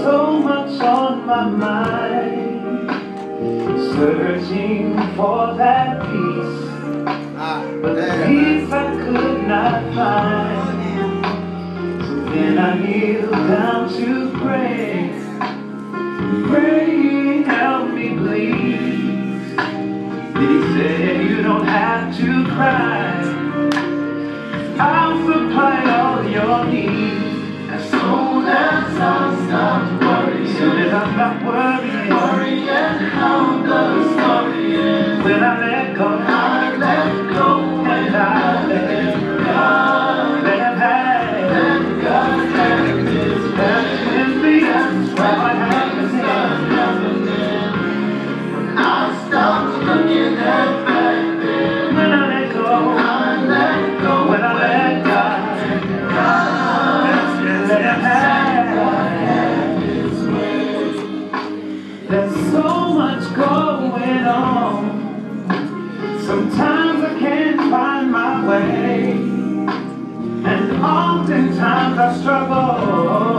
so much on my mind, searching for that peace, but the peace I could not find. So then I kneeled down to pray, praying, help me please. Then he said, you don't have to cry, I'll supply all your needs. As soon as I stopped worrying, as soon as I stopped worrying how the story ends. When I let go, and I let God, let Him have, let God have His way. That's what happens when I stopped looking at back then. When I let go, when I let God, let Him have His way. There's so much going on. Sometimes I can't find my way, and oftentimes I struggle.